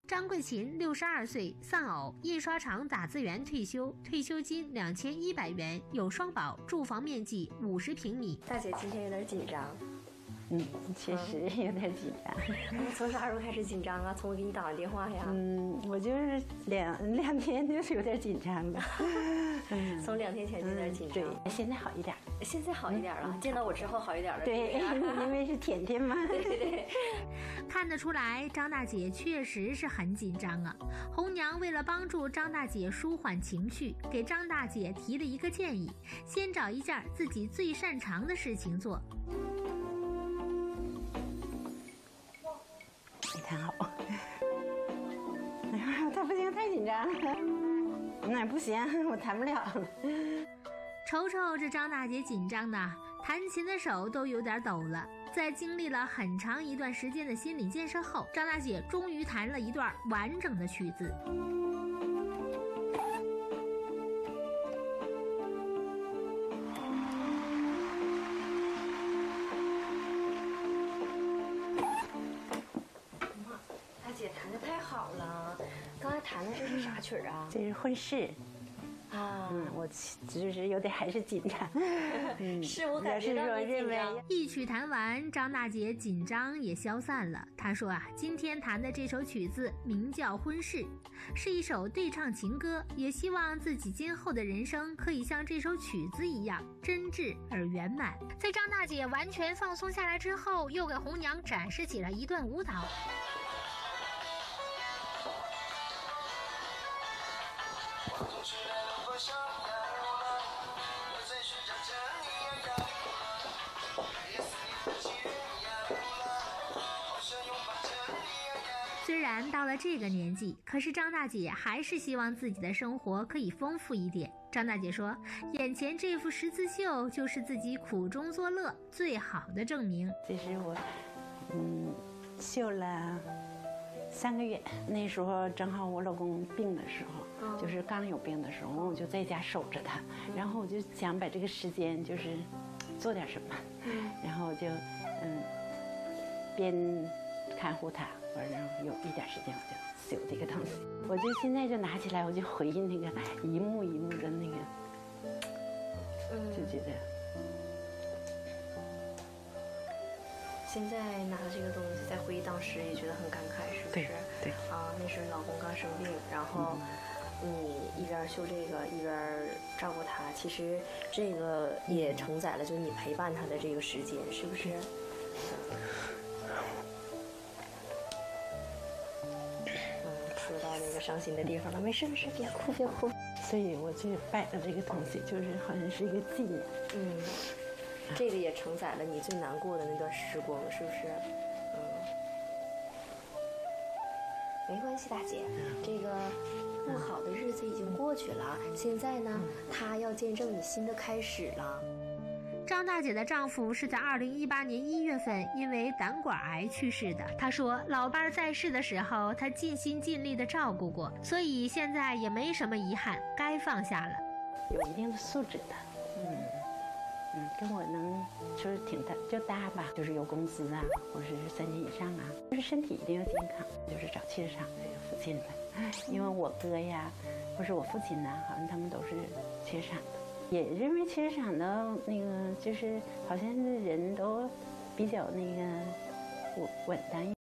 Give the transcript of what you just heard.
张桂琴62岁，丧偶，印刷厂打字员退休，退休金2100元，有双保，住房面积50平米。 大姐今天有点紧张。 确实有点紧张。 从啥时候开始紧张啊？从我给你打完电话呀？ 我就是两天就是有点紧张了。 从2天前就有点紧张。 对，现在好一点。 现在好一点了，见到我之后好一点了。 对，因为是甜甜嘛。 对。 看得出来，张大姐确实是很紧张啊。红娘为了帮助张大姐舒缓情绪，给张大姐提了一个建议：先找一件自己最擅长的事情做。 你看好。哎呀，他不行，太紧张了。那不行，我弹不了了。 瞅瞅这张大姐紧张的，弹琴的手都有点抖了。在经历了很长一段时间的心理建设后，张大姐终于弹了一段完整的曲子。 大姐弹得太好了，刚才弹的这是啥曲儿啊？ 这是婚事。我就是有点还是紧张。 是我感觉到你紧张。 一曲弹完，张大姐紧张也消散了。她说今天弹的这首曲子名叫《婚事》，是一首对唱情歌，也希望自己今后的人生可以像这首曲子一样真挚而圆满。在张大姐完全放松下来之后，又给红娘展示起了一段舞蹈。虽然到了这个年纪，可是张大姐还是希望自己的生活可以丰富一点。张大姐说，眼前这幅十字绣就是自己苦中作乐最好的证明。 这是我绣了3个月，那时候正好我老公病的时候，就是刚有病的时候，我就在家守着他，然后我就想把这个时间就是做点什么，然后就边看护他，然后有一点时间我就绣这个东西。我就现在就拿起来，我就回忆那个一幕一幕的那个，就觉得。 现在拿着这个东西，在回忆当时也觉得很感慨，是不是？ 对。 那时老公刚生病，然后你一边绣这个，一边照顾他。其实这个也承载了就你陪伴他的这个时间，是不是？说到那个伤心的地方了，没事，别哭别哭。 所以我就摆的这个东西，就是好像是一个纪念。 这个也承载了你最难过的那段时光，是不是？没关系，大姐，这个不好的日子已经过去了，现在呢，他要见证你新的开始了。 张大姐的丈夫是在2018年1月份因为胆管癌去世的。她说，老伴在世的时候，她尽心尽力的照顾过，所以现在也没什么遗憾，该放下了。 有一定的素质的，跟我能就是挺大就搭吧，就是有工资啊，或者是3年以上啊，就是身体一定要健康，就是找汽车厂这个附近的，因为我哥呀，或是我父亲呐，好像他们都是汽车厂的，也认为汽车厂的那个就是好像是人都比较那个稳当。